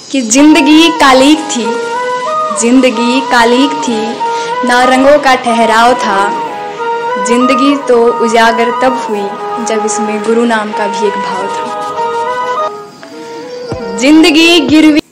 कि जिंदगी कालिक थी, जिंदगी कालिक थी, ना रंगों का ठहराव था। जिंदगी तो उजागर तब हुई जब इसमें गुरु नाम का भी एक भाव था। जिंदगी गिरवी